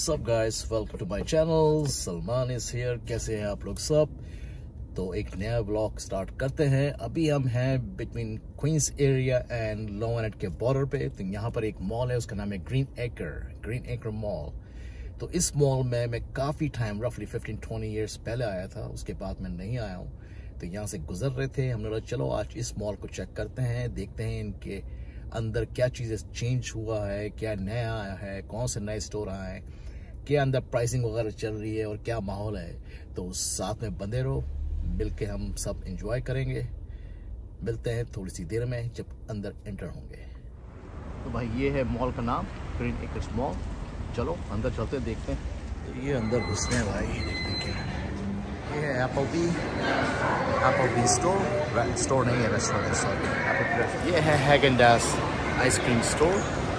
WhatsApp guys, welcome to my channel. Salman is here. कैसे हैं आप लोग सब? तो एक नया व्लॉग स्टार्ट करते हैं। अभी हम हैं between Queens area and Long Island के बॉर्डर पे। तो यहाँ पर एक मॉल है, उसका नाम है ग्रीन एकर मॉल। तो इस मॉल में मैं काफ़ी टाइम रफली 15-20 ईयर्स पहले आया था, उसके बाद मैं नहीं आया हूँ। तो यहाँ से गुजर रहे थे, हमने बोला चलो आज इस मॉल को चेक करते हैं, देखते हैं इनके अंदर क्या चीज़ें चेंज हुआ है, क्या नया आया है, कौन से नए स्टोर आए हैं, क्या अंदर प्राइसिंग वगैरह चल रही है और क्या माहौल है। तो साथ में बंधे रहो, मिल के हम सब एंजॉय करेंगे। मिलते हैं थोड़ी सी देर में जब अंदर एंटर होंगे। तो भाई ये है मॉल का नाम, ग्रीन एकर्स मॉल। चलो अंदर चलते देखते हैं। तो ये अंदर घुसते हैं भाई, देखते क्या ये है। एप्पलबी स्टोर नहीं है, रेस्टोरेंट है, सॉरी। ये है हैगेन-डाज़ आइसक्रीम स्टोर।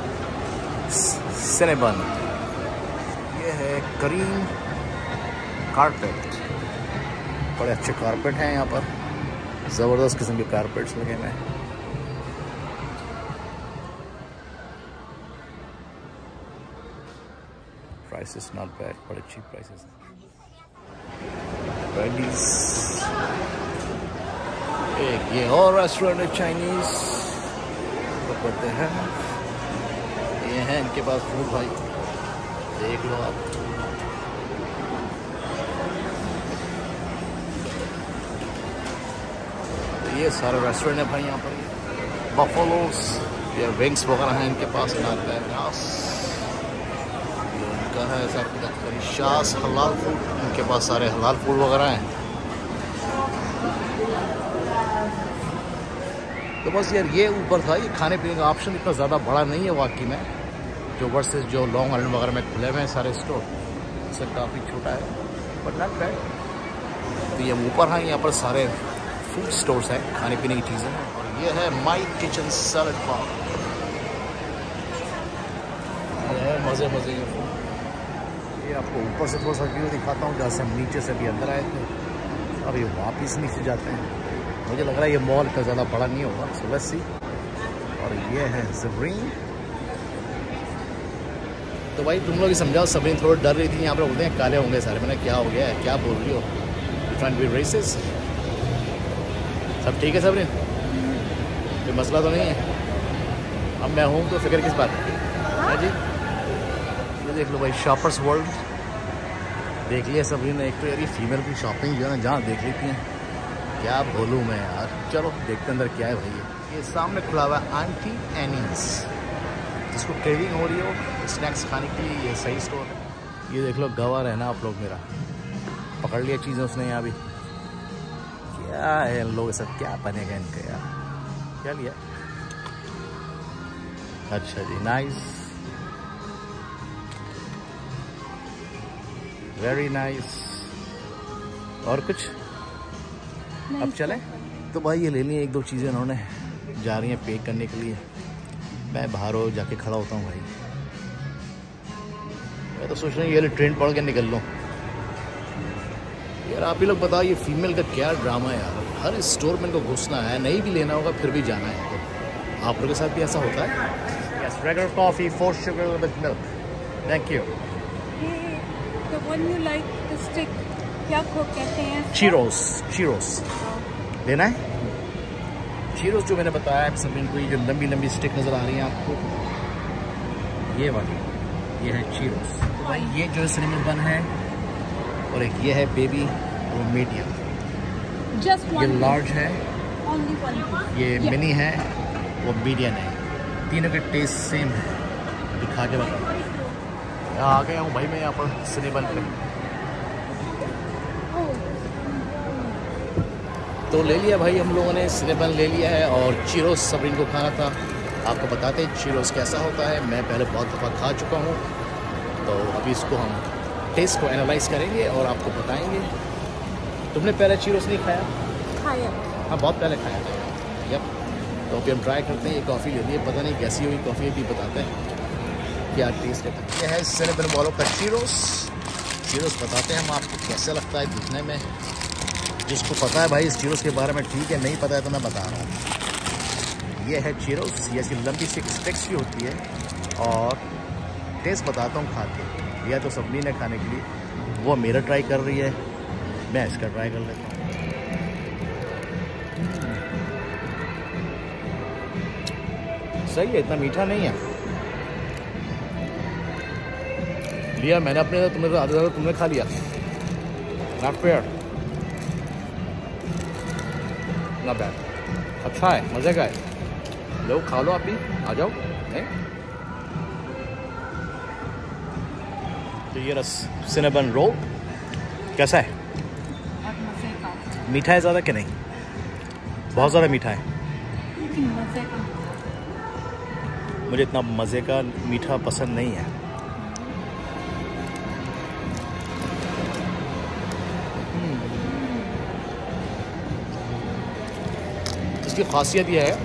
सिनेबन, ये है करीम कारपेट। बड़े अच्छे कारपेट हैं यहाँ पर, ज़बरदस्त किस्म के कारपेट्स लगे हुए हैं। प्राइसेस नॉट बैड, बड़े चीप प्राइसेस। एक ये और रेस्टोरेंट है चाइनीज, तो करते हैं। ये है इनके पास फूड भाई, देख लो आप। तो ये सारे रेस्टोरेंट है भाई यहाँ पर। बफलोस, ये विंग्स वगैरह हैं इनके पास। इनका है सर शास हलाल फूड, इनके पास सारे हलाल फूड वगैरह हैं। तो बस यार ये ऊपर था, ये खाने पीने का ऑप्शन इतना ज़्यादा बड़ा नहीं है वाकई में, जो वर्सेस जो लॉन्ग आइलैंड वगैरह में खुले हुए हैं सारे स्टोर, इससे काफ़ी छोटा है, बट नॉट बैड। तो ये ऊपर हैं, यहाँ पर सारे फूड स्टोर्स हैं, खाने पीने की चीज़ें। और ये है माई किचन सैलेड बार। ये है मज़े के फूड। ये आपको ऊपर से थोड़ा सा व्यू दिखाता हूँ, जहाँ से हम नीचे से भी अंदर आए थे, अब ये वापस नीचे जाते हैं। मुझे लग रहा है ये मॉल इतना ज़्यादा बड़ा नहीं होगा, सो लेट्स सी। और ये है ज़बरीन। तो भाई तुम लोग ही समझाओ, सबरीन थोड़ा डर रही थी, यहाँ पर बोलते हैं काले होंगे सारे। मैंने क्या हो गया है, क्या बोल रही हो? Trying to be racist. सब ठीक है सबरीन, कोई मसला तो नहीं है? अब मैं हूँ तो फिक्र किस बात है जी। ये देख लो भाई, शॉपर्स वर्ल्ड देख लिया सबरीन ने। एक तो यार ये फीमेल की शॉपिंग जो है ना, जहाँ देख लेती हैं, क्या बोलूँ मैं यार। चलो देखते अंदर क्या है भाई। ये सामने खुला हुआ है आंटी एनीज, जिसको क्रेविंग हो रही हो स्नैक्स खाने के लिए, ये सही स्टोर है। ये देख लो, गवाह रहना आप लोग, मेरा पकड़ लिया चीज़ें उसने यहाँ भी। क्या है इन लोगों के साथ, क्या बनेगा इनका यार। क्या लिया? अच्छा जी, नाइस, वेरी नाइस। और कुछ अब चलें? तो भाई ये ले लिए एक दो चीज़ें, इन्होंने जा रही हैं पे करने के लिए। मैं बाहर हो जाके खड़ा होता हूँ भाई। मैं तो सोच रहा हूँ ये ट्रेन पकड़ के निकल लूँ यार। आप ही लोग बताओ, ये फीमेल का क्या ड्रामा है यार। हर स्टोर में इनको घुसना है, नहीं भी लेना होगा फिर भी जाना है। आप लोगों के साथ भी ऐसा होता है? Yes, regular coffee 4 sugar with milk, thank you. The one you like, the stick, क्या कहते हैं? चीरोस लेना है। चीरोस जो मैंने बताया सबरीन को, ये जो लंबी लंबी स्टिक नज़र आ रही है आपको, ये वाली, ये है चीरोस। तो भाई ये जो सिनेमन बन है, और एक ये है बेबी, वो मीडियम। ये लार्ज है, ये मिनी है, वो मीडियम है। तीनों के टेस्ट सेम है। दिखा के बताओ। आ गया हूँ भाई मैं यहाँ पर सिनेबन पे। तो ले लिया भाई हम लोगों ने, सिनेबन ले लिया है। और चीरोस सबरीन को खाना था। आपको बताते हैं चीरोस कैसा होता है, मैं पहले बहुत दफ़ा खा चुका हूँ। तो अभी इसको हम टेस्ट को एनालाइज करेंगे और आपको बताएंगे। तुमने पहले चीरोस नहीं खाया? हाँ, बहुत पहले खाया था। यप। तो अभी हम ट्राई करते हैं। ये कॉफ़ी ले ली है, पता नहीं कैसी हुई कॉफ़ी, अभी बताते हैं क्या टेस्ट करते हैं। ये है सिनेबन वालों का चीरोस बताते हैं हम आपको कैसे लगता है दिखने में। जिसको पता है भाई इस चीरोस के बारे में ठीक है, नहीं पता है तो मैं बता रहा हूँ। ये है चीरोस, ये ऐसी लंबी सी स्टिक्स भी होती है। और टेस्ट बताता हूँ खा के। लिया तो सबनी ने खाने के लिए, वो मेरा ट्राई कर रही है, मैं इसका ट्राई कर लेता हूँ। सही है, इतना मीठा नहीं है। लिया मैंने अपने, तुमने तो आधा तुमने खा लिया। नॉट फेयर, नॉट बैड, अच्छा है, मज़े का है। लो खा लो, आप भी आ जाओ। नहीं तो ये रस सिनेमन रोल कैसा है? मीठा है ज़्यादा कि नहीं? बहुत ज़्यादा मीठा है। मजे का। मुझे इतना मज़े का मीठा पसंद नहीं है। इसकी खासियत यह है,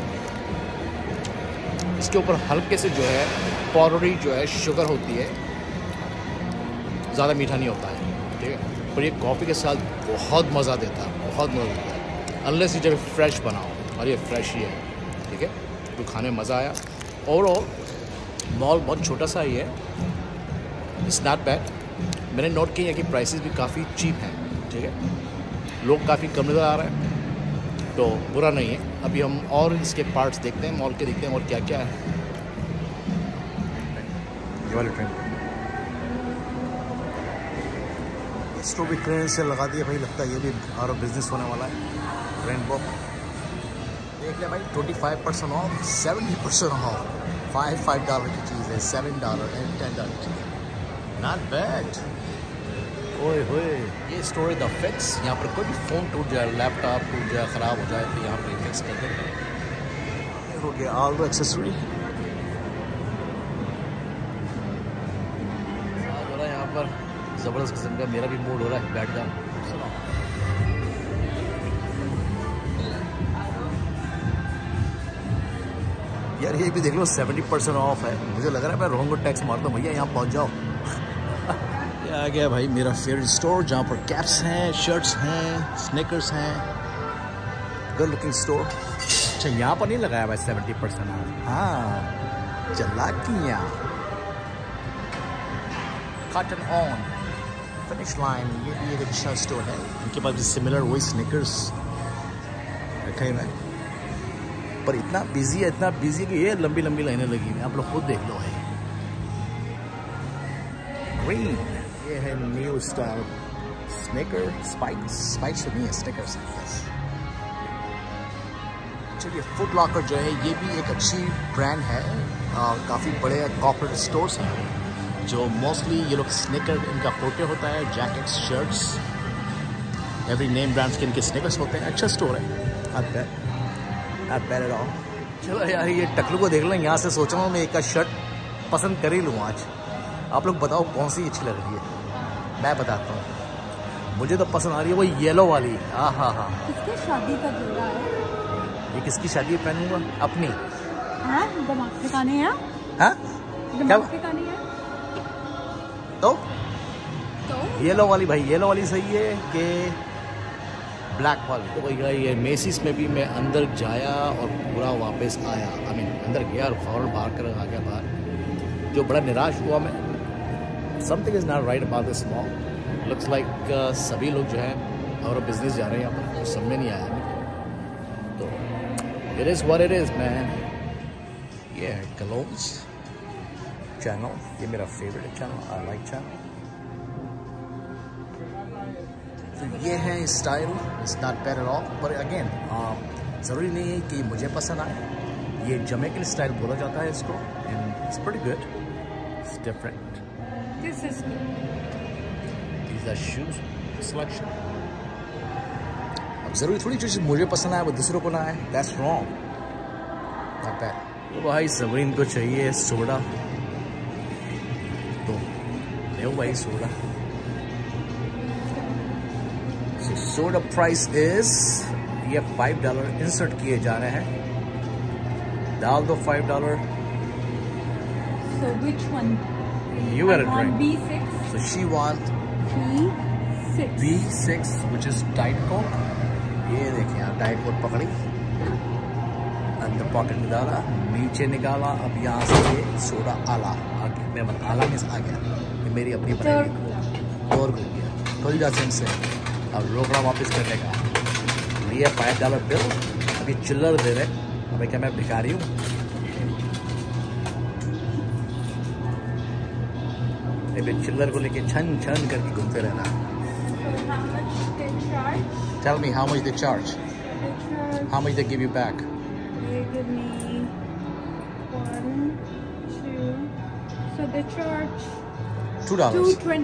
इसके ऊपर हल्के से जो है पाउडरी जो है शुगर होती है, ज़्यादा मीठा नहीं होता है, ठीक है। पर ये कॉफ़ी के साथ बहुत मज़ा देता है, बहुत मज़ा देता है, अनलेस ये जब फ्रेश बनाओ, और ये फ्रेश ही है, ठीक है। तो खाने में मज़ा आया। ओवरऑल मॉल बहुत छोटा सा ही है, इट्स नॉट बैड। मैंने नोट किया है कि प्राइसेस भी काफ़ी चीप हैं, ठीक है। लोग काफ़ी कम नज़र आ रहे हैं, तो बुरा नहीं है। अभी हम और इसके पार्ट्स देखते हैं, मॉल के देखते हैं और क्या क्या है। ये वाले ट्रेन इसको भी ट्रेन से लगा दिया भाई, लगता है ये भी और बिजनेस होने वाला है। ट्रेन बुक देख ले भाई, 25% ऑफ, 70% ऑफ, $5 की चीज़ है, $7 एंड $10 की चीज़ है, नॉट बैड। ओए होए, ये स्टोर द फिक्स। यहाँ पर कोई भी फ़ोन टूट जाए, लैपटॉप टूट जाए, ख़राब हो जाए, तो यहाँ पर फिक्स कर देंगे। हो गया ऑल द एक्सेसरी। यहाँ पर ज़बरदस्त किस्म का मेरा भी मूड हो रहा है, बैठ जाओ। यार ये भी देख लो, 70% ऑफ है। मुझे लग रहा है मैं रोंगो टैक्स मारता हूँ, भैया यहाँ पहुँच जाओ। ये आ गया भाई मेरा फेवरेट स्टोर, जहाँ पर कैप्स हैं, शर्ट्स हैं, स्निकर्स हैं, गुड लुकिंग स्टोर। अच्छा यहाँ पर नहीं लगाया भाई 70% ऑफ, हाँ चालाकियाँ। कॉटन ऑन, फिनिश लाइन, ये भी एक अच्छा स्टोर है। इनके पास भी सिमिलर वही स्निकर्स रखे हुए हैं, पर इतना बिजी है, इतना बिजी है कि ये लंबी लंबी लाइनें लगी हुई हैं। आप लोग खुद देख लो है। ग्रीन, ये है न्यू स्टाइल स्निकर, स्पाइक्स नहीं है, स्निकर्स है। चलिए, फुट लॉकर जो है ये भी एक अच्छी ब्रांड है, काफ़ी बड़े कॉर्पोरेट स्टोर्स हैं जो मोस्टली ये लोग स्निकर, इनका फोटो होता है, jackets, shirts, every name brands के इनके स्निकर्स होते हैं। अच्छा स्टोर है, नॉट बैड एट ऑल। चलो यार, ये टकलू को देख लें, यहाँ से सोच रहा हूँ मैं एक शर्ट पसंद कर ही लूँ आज। आप लोग बताओ कौन सी अच्छी लग रही है, मैं बताता हूँ। मुझे तो पसंद आ रही है वो येलो वाली। हाँ हाँ हाँ, किसकी शादी का जोड़ा है ये? किसकी शादी पहनूंगा? अपनी। हाँ, दिमाग ठिकाने हैं? हाँ, दिमाग ठिकाने हैं? तो येलो वाली भाई, येलो वाली सही है कि ब्लैक वाली? तो भैया ये मेसिस में भी मैं अंदर जाया और पूरा वापस आया। अंदर गया और फौरन बाहर कर आ गया बाहर। जो बड़ा निराश हुआ मैं, something is not right about this mall. Looks like सभी लोग जो है और बिजनेस जा रहे हैं यहाँ पर, समझ में नहीं आया हमें। तो it is what it is man. ये है कलोन्स चैनल, ये मेरा favourite channel, I like channel. तो ये है style, it's not bad at all, पर अगेन ज़रूरी नहीं है कि मुझे पसंद आए। ये जमैकन स्टाइल बोला जाता है इसको, and it's pretty good, it's different. This is good. These are shoes selection. अब ज़रूरी थोड़ी चीज़ मुझे पसंद आए वो दूसरों को ना आए, दैट्स रॉन्ग, नॉट बैड। तो भाई ज़बरीन को चाहिए सोडा, तो ले भाई सोडा। सोडा प्राइस इज, ये $5 इंसर्ट किए जा रहे हैं, डाल दो $5। So which one? You got a I want drink. B6. So she want B6, which is Diet Coke. ये देखिए आप, Diet Coke पकड़ी, अंदर पॉकेट में डाला, नीचे निकाला, अब यहाँ से ये सोडा आला आ गया। मेरा मतलब आला में आ गया, मेरी अपनी बनाई और थोड़ी ज़्यादा सेंस है। अब रोकड़ा वापस करने का लिए $5 बिल, अभी चिल्लर दे रहे। अभी क्या मैं भिखारी हूँ? अभी चिल्लर को लेके छन छन करके घूमते रहना। Tell me how much they charge. How much they give you back? They give me 1, 2. So they charge $2.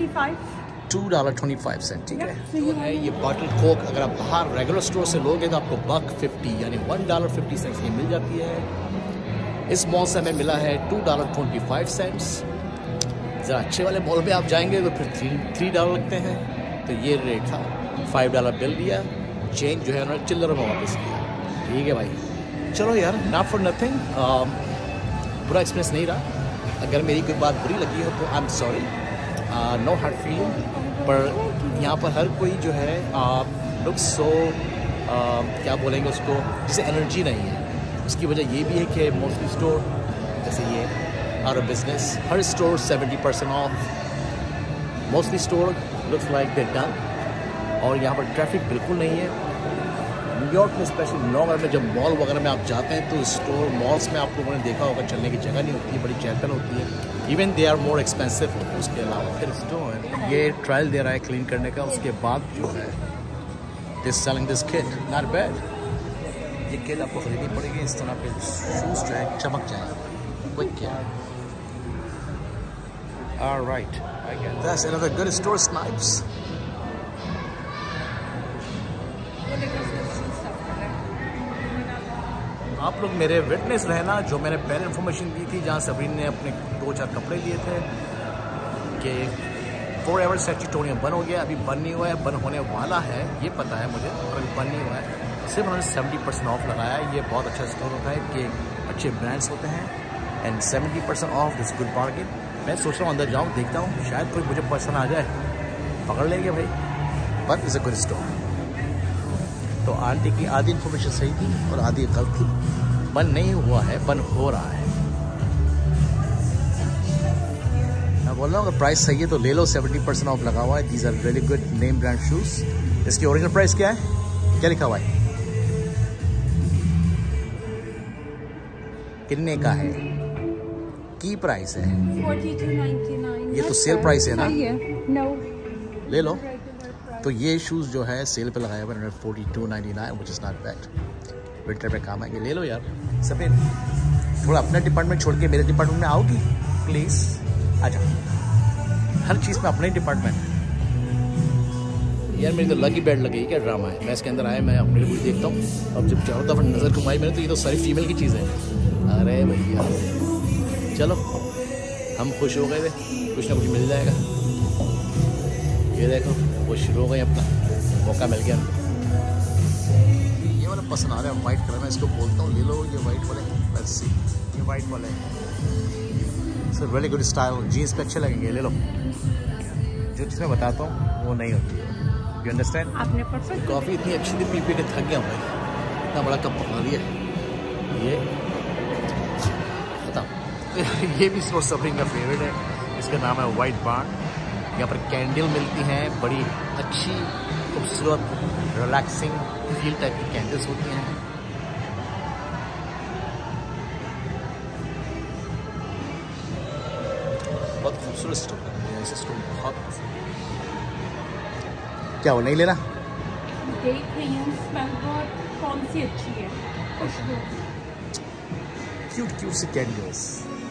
$2.25. ठीक है। तो है ये बॉटल कोक, अगर आप बाहर रेगुलर स्टोर से लोगे तो आपको $1.50 यानी $1.50 की मिल जाती है। इस मॉल से हमें मिला है $2.25। ज़रा अच्छे वाले मॉल में आप जाएंगे तो फिर $3 लगते हैं। तो ये रेट था। $5 बिल दिया, चेंज जो है उन्होंने चिल्लर में वापस किया। ठीक है भाई, चलो यार, नॉट फॉर नथिंग। बुरा एक्सपीरियंस नहीं रहा। अगर मेरी कोई बात बुरी लगी हो तो I am sorry, no hard feeling. पर यहाँ पर हर कोई जो है लुक सो क्या बोलेंगे उसको, जिसे एनर्जी नहीं है। उसकी वजह ये भी है कि मोस्टली स्टोर जैसे ये आउट ऑफ बिजनेस। हर store 70% off. Mostly store looks like they done. और यहाँ पर ट्रैफिक बिल्कुल नहीं है। न्यूयॉर्क में स्पेशली नगर में जब मॉल वगैरह में आप जाते हैं तो स्टोर मॉल्स में आप लोगों ने देखा होगा चलने की जगह नहीं होती है, बड़ी चहल पहल होती है। Even they are more expensive होते हैं। उसके अलावा फिर स्टोर ये ट्रायल दे रहा है क्लीन करने का। उसके बाद जो है this selling this kit, not bad. ये किट आपको खरीदनी पड़ेगी। इस तरह पे शूज़ जो है चमक जाएंगे। क्विक क्या alright, that's another good store, Snipes. आप लोग मेरे विटनेस रहना, जो मैंने पहले इन्फॉर्मेशन दी थी जहाँ सबरीन ने अपने 2-4 कपड़े लिए थे कि फॉरएवर स्टैट्यूटोरियम बंद हो गया। अभी बंद नहीं हुआ है, बंद होने वाला है, ये पता है मुझे, पर अभी बंद नहीं हुआ है। सिर्फ उन्होंने 70% ऑफ लगाया है। ये बहुत अच्छा स्टोर होता है कि अच्छे ब्रांड्स होते हैं and 70% off this good bargain. मैं सोच रहा हूँ अंदर जाऊँ, देखता हूँ, शायद कोई मुझे पसंद आ जाए, पकड़ लेंगे भाई। But is a good store. तो आंटी की आधी इन्फॉर्मेशन सही थी और आधी गलत थी। बंद नहीं हुआ है, बंद हो रहा है। मैं बोल रहा हूँ अगर प्राइस सही है तो ले लो। 70% ऑफ लगा हुआ है। These are really good name brand shoes. इसकी ओरिजिनल प्राइस क्या है, क्या लिखा हुआ है, कितने का है, की प्राइस है? $42.99। ये तो सेल प्राइस है ना? No. ले लो। तो ये शूज़ जो है सेल पे लगाया हुआ है $42.99, which is not bad. Winter पे काम आएंगे, ले लो यार। सफेद थोड़ा अपना डिपार्टमेंट छोड़ के मेरे डिपार्टमेंट में आओगी प्लीज़? आ जाओ, हर चीज़ में अपना ही डिपार्टमेंट। यार मेरी तो लगी बेड लगी, क्या ड्रामा है। मैं इसके अंदर आया, मैं अपने लिए देखता हूँ। अब जब चारों तरफ नज़र घुमाई मैंने तो ये तो सारी फीमेल की चीज़ है। अरे भैया चलो, हम खुश हो गए थे, कुछ ना कुछ मिल जाएगा। ये देखो वो शुरू हो गई, अपना मौका मिल गया। ये वाला पसंद आ रहा है, वाइट कलर में इसको बोलता हूँ, ले लो ये वाइट वाले। लेट्स सी, ये वाइट वाले sir really good style. Jeans पे अच्छे लगेंगे, ले लो। जो चीज़ मैं बताता हूँ वो नहीं होती है, यू अंडरस्टैंड। आपने परफेक्ट कॉफ़ी इतनी अच्छी थी, पी पी के थक गया हूँ भाई। इतना बड़ा कप पकड़ा दिया। ये बताओ ये भी स्टोर सबरीन का फेवरेट है। इसका नाम है वाइट बार्न। यहाँ पर कैंडल मिलती हैं, बड़ी अच्छी खूबसूरत रिलैक्सिंग फील टाइप की कैंडल्स होती हैं। बहुत खूबसूरत स्टोर है, मुझे ऐसे स्टोर बहुत पसंद है। क्या वो नहीं लेना? देख रही हूँ स्मेल बहुत, कौन सी अच्छी है, खुशबू। क्यूट क्यूट सी कैंडल्स।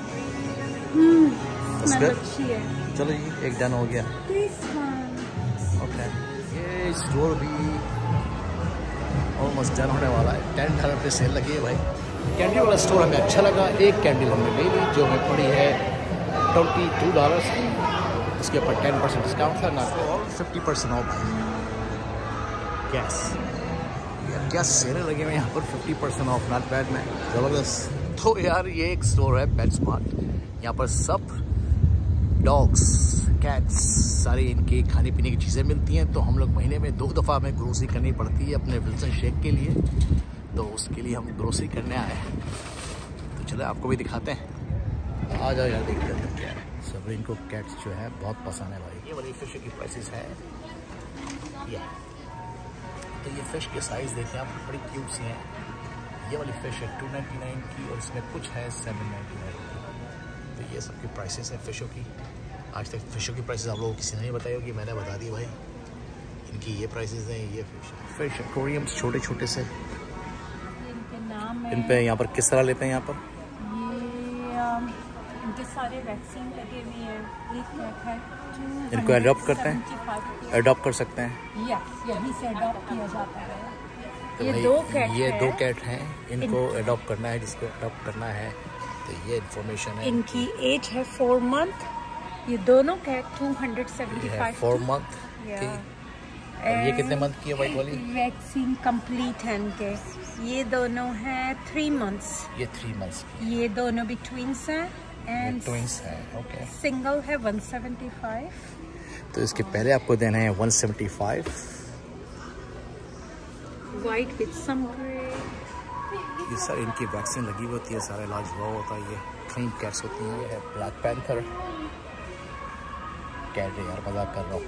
स्मेल अच्छी है। चलो जी, एक डन हो गया। ओके, ये स्टोर भी ऑलमोस्ट डन होने वाला है। $10 पे सेल लगी है भाई। कैंडल वाला स्टोर हमें अच्छा लगा। एक कैंडल हमने ले ली जो हमें पड़ी है $22 की। उसके ऊपर 10% डिस्काउंट था ना, और 50% ऑफ भाई। गैस यार क्या सेल लगे हुए यहाँ पर, 50% ऑफ, नॉट बैड मैन, ज़बरदस्त। तो यार ये एक स्टोर है पेटस्मार्ट। यहाँ पर सब डॉग्स, कैट्स, सारी इनकी खाने पीने की चीज़ें मिलती हैं। तो हम लोग महीने में 2 दफ़ा हमें ग्रोसरी करनी पड़ती है अपने विल्सन शेक के लिए। तो उसके लिए हम ग्रोसरी करने आए हैं। तो चलो आपको भी दिखाते हैं। आ जाओ यार, देखते हैं क्या है। सब इनको कैट्स जो है बहुत पसंद है भाई। ये वाली फिश की प्राइसेस है ये, तो ये फिश के साइज़ देखें आप, बड़ी क्यूट सी हैं। ये वाली फ़िश है 299 की और इसमें कुछ है 799 की। तो ये सबकी प्राइसेस हैं फ़िशों की। आज तक फ़िशों की प्राइसेस आप लोगों को किसी ने नहीं बताई होगी, मैंने बता दी भाई। इनकी ये प्राइसेस हैं। ये फ़िश एक्वेरियम्स छोटे छोटे से, इनके नाम है। इन पे यहाँ पर किस तरह लेते हैं यहाँ पर? ये इनके सारे वैक्सीन लगे हुए हैं। एक कैट है इनको अडॉप्ट करते हैं, अडॉप्ट कर सकते हैं। यस, यहीं से अडॉप्ट किया जाता है। तो ये भाई दो कैट हैं, इनको अडॉप्ट करना है। जिसको अडॉप्ट करना है तो ये इन्फॉर्मेशन है। इनकी एज है 4 मंथ। ये दोनों कैट 275 4 मंथ की। और ये कितने मंथ की है वाइट वाली? वैक्सीन कंप्लीट है इनके। ये दोनों हैं 3 मंथ्स। ये 3 मंथ्स की। ये दोनों भी ट्विंस हैं एंड ट्विंस है। ओके, सिंगल है 175। तो इसके पहले आपको देना है 175। White with some grey. ये सर इनकी वैक्सीन लगी हुई होती है, सारा इलाज हुआ होता है। ये क्लीन कैट्स होती हैं। ये है ब्लैक पैंथर कैट है, यार मजाक कर रहा हूँ।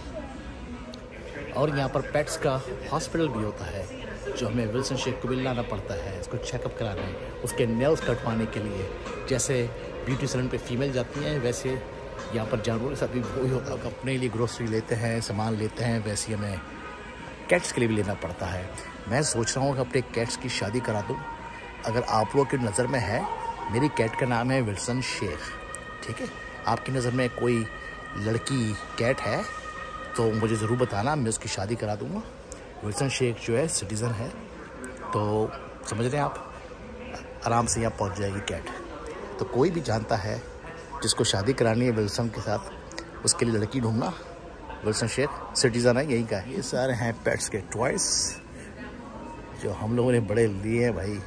और यहाँ पर पेट्स का हॉस्पिटल भी होता है, जो हमें विल्सन शेख को भी लाना पड़ता है इसको चेकअप कराने, उसके नेल्स कटवाने के लिए। जैसे ब्यूटी सैलून पे फीमेल जाती हैं, वैसे यहाँ पर जानवरों के साथ भी वही होता है। अपने लिए ग्रोसरी लेते हैं, सामान लेते हैं, वैसे ही हमें कैट्स के लिए भी लेना पड़ता है। मैं सोच रहा हूँ कि अपने कैट्स की शादी करा दूँ। अगर आप लोगों की नज़र में है, मेरी कैट का नाम है विल्सन शेख, ठीक है? आपकी नज़र में कोई लड़की कैट है तो मुझे ज़रूर बताना, मैं उसकी शादी करा दूँगा। विल्सन शेख जो है सिटीज़न है, तो समझ रहे हैं आप, आराम से यहाँ पहुँच जाएगी कैट। तो कोई भी जानता है जिसको शादी करानी है विल्सन के साथ, उसके लिए लड़की ढूंढना। विल्सन शेख सिटीज़न है, यहीं का है। ये सारे हैं पेट्स के टॉयस जो हम लोगों ने बड़े लिए हैं भाई।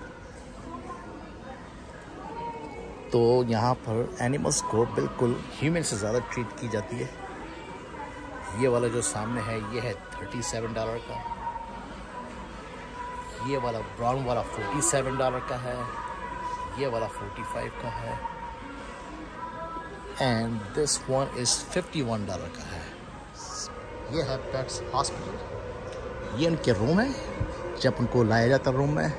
तो यहाँ पर एनिमल्स को बिल्कुल ह्यूमन से ज़्यादा ट्रीट की जाती है। ये वाला जो सामने है ये है $37 का। ये वाला ब्राउन वाला $47 का है। ये वाला 45 का है। एंड दिस वन इज़ $51 का है। ये है पेट्स हॉस्पिटल। ये उनके रूम है जब उनको लाया जाता रूम में।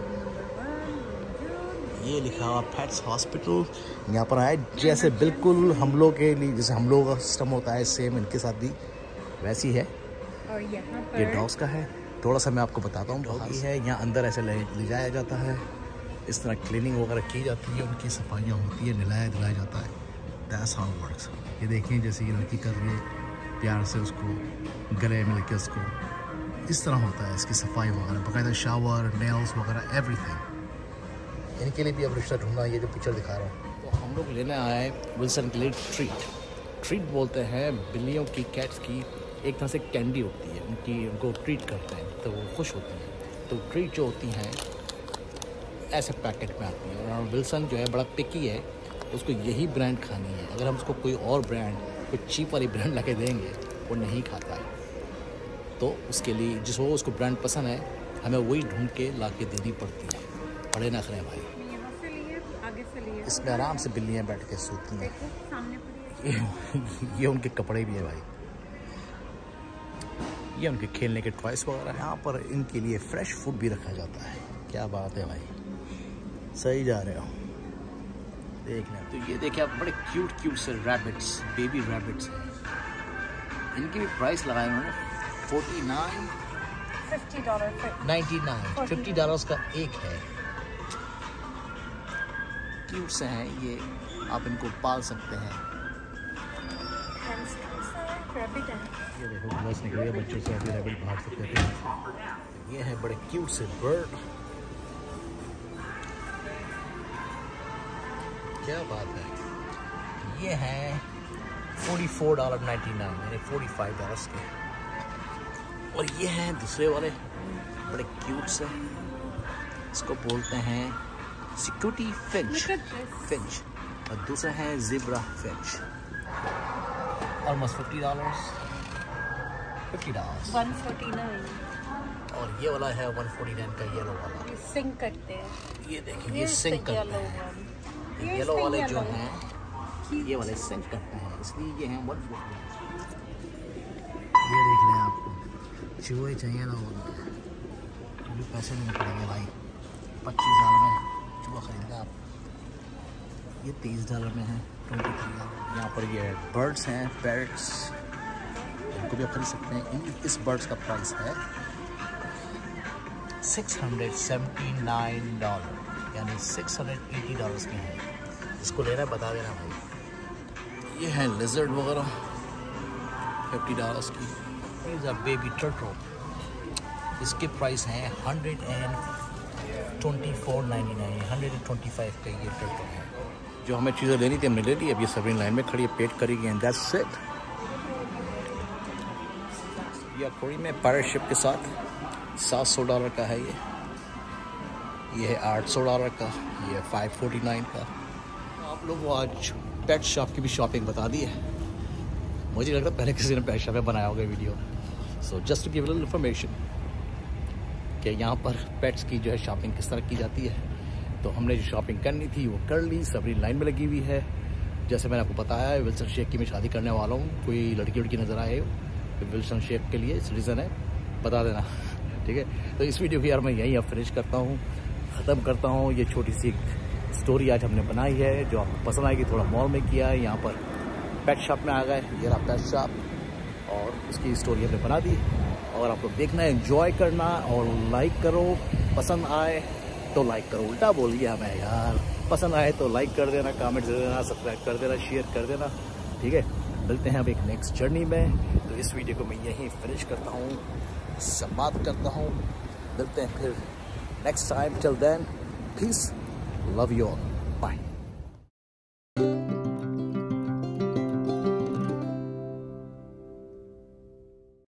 ये लिखा हुआ पेट्स हॉस्पिटल। यहाँ पर आए जैसे बिल्कुल हम लोग के लिए, जैसे हम लोगों का सिस्टम होता है, सेम इनके साथ भी वैसी है। और यहाँ पर ये डॉग्स का है, थोड़ा सा मैं आपको बताता हूँ। डॉगी है, यहाँ अंदर ऐसे ले जाया जाता है, इस तरह क्लीनिंग वगैरह की जाती है, उनकी सफाइयाँ होती है, नहलाया धुलाया जाता है। That's how it works. ये देखिए जैसे ये लड़की कर रही है, प्यार से उसको गले मिल के उसको, इस तरह होता है इसकी सफाई वगैरह, बाकायदा शावर, नेल्स वगैरह, एवरीथिंग। इनके लिए भी अब रिश्ता ढूंढना, ये जो पिक्चर दिखा रहा हूँ। तो हम लोग लेने आए विल्सन के लिए ट्रीट बोलते हैं बिल्लियों की, कैट्स की एक तरह से कैंडी होती है उनको ट्रीट करते हैं तो वो खुश होती हैं। तो ट्रीट जो होती हैं ऐसे पैकेट में आती हैं। और विल्सन जो है बड़ा पिकी है, उसको यही ब्रांड खानी है। अगर हम उसको कोई और ब्रांड, कोई चीप वाली ब्रांड ला के देंगे वो नहीं खाता है। तो उसके लिए जिसको उसको ब्रांड पसंद है, हमें वही ढूंढ के ला के देनी पड़ती है। बड़े नखरे हैं भाई। यहाँ से लिए, आगे से लिए। इसमें आराम से बिल्लियाँ बैठ के सोती हैं। देखो सामने पड़ी है। ये उनके कपड़े भी है भाई। ये उनके खेलने के टॉयस वगैरह। यहाँ पर इनके लिए फ्रेश फूड भी रखा जाता है। क्या बात है भाई, सही जा रहे हो। देख लें तो ये देखिए आप, बड़े क्यूट से रैबिट्स, बेबी रैबिट्स हैं। इनकी भी प्राइस लगाए उन्होंने $49, $50, $99, $50 का एक है। क्यूट से हैं ये, आप इनको पाल सकते हैं। रैबिट है। ये देखो ग्लास निकल गया, बच्चों से अभी रैबिट भाग सकते थे। ये है बड़े क्यूट से बर्ड। क्या बात है। ये है $44.99, यानी $45 के। और ये हैं दूसरे वाले बड़े क्यूट से, इसको बोलते हैं सिक्योरिटी फिंच, और दूसरा है ज़ेब्रा फिंच। ऑलमोस्ट $50, $149। और ये वाला है $149 का, येलो वाला। ये सिंग करते हैं। ये देखिए ये सिंक करते हैं। येलो वाले जो हैं ये वाले सेंड करते हैं, इसलिए ये हैं 140। ये देख लें, आपको चूहे चाहिए ना वो पैसे नहीं पड़ेंगे भाई। $25 में चूहा खरीदा आप, ये $23 में है, $23। यहाँ पर ये बर्ड्स हैं, पैरट्स, इनको भी आप खरीद सकते हैं। इस बर्ड्स का प्राइस है $679, यानी $680 के हैं। इसको लेना है बता देना भाई। ये है लिजर्ड वगैरह $50 की। इज़ अ बेबी टर्टल, इसके प्राइस हैं $124.99, 125 का ये टर्टल है। जो हमें चीज़ें लेनी थी हमने ले ली। अब ये सभी लाइन में खड़ी है, पेड करेगी एंड दैट्स इट। ये एक्वेरियम में पैरेट शिप के साथ $700 का है। ये है $800 का, ये है $549 का। आप लोग को आज पेट शॉप की भी शॉपिंग बता दी है। मुझे लगता है पहले किसी ने पेट शॉप में बनाया होगा video. So just to give a little information कि यहाँ पर पेट्स की जो है शॉपिंग किस तरह की जाती है। तो हमने जो शॉपिंग करनी थी वो कर ली, सभी लाइन में लगी हुई है। जैसे मैंने आपको बताया विल्सन शेख की मैं शादी करने वाला हूँ, कोई लड़की नज़र आए तो विल्सन शेख के लिए सिटीजन है, बता देना, ठीक है। तो इस वीडियो को यार मैं यहीं अब फिनिश करता हूँ, ख़त्म करता हूँ। ये छोटी सी स्टोरी आज हमने बनाई है जो आपको पसंद आएगी। थोड़ा मॉल में किया है, यहाँ पर पेट शॉप में आ गए, ये रहा पेट शॉप, और उसकी स्टोरी हमने बना दी। और आप लोग देखना, एंजॉय करना और लाइक करो। पसंद आए तो लाइक करो, उल्टा बोल गया मैं यार। पसंद आए तो लाइक कर देना, कमेंट दे देना, सब्सक्राइब कर देना, शेयर कर देना, ठीक है। मिलते हैं अब एक नेक्स्ट जर्नी में। तो इस वीडियो को मैं यहीं फिनिश करता हूँ, समाप्त करता हूँ। मिलते हैं फिर next time. Till then, peace, love you all, bye.